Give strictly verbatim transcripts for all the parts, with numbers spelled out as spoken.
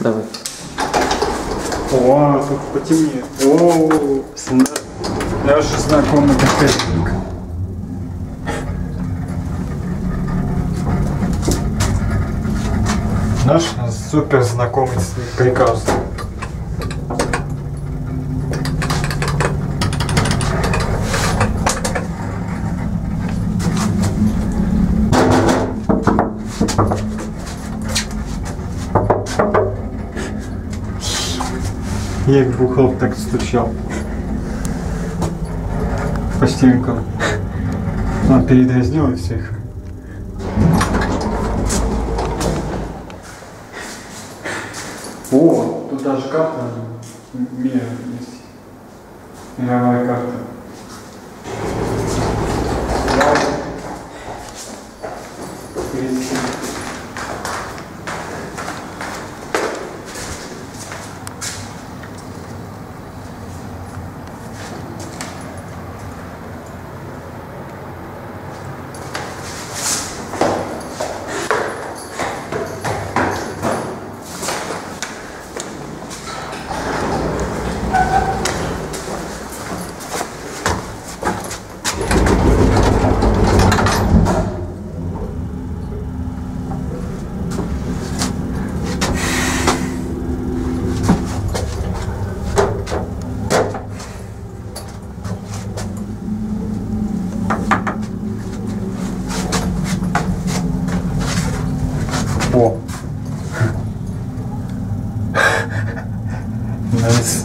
Давай. О, тут потемнеет. О, даже знакомый кофейник. Наш супер знакомый приказ. Я их бухал, так стучал. По стенкам. Он передразнил всех. О, тут даже карта мира есть. Мировая карта. О. Найс.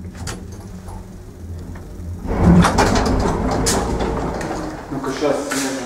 Ну-ка сейчас.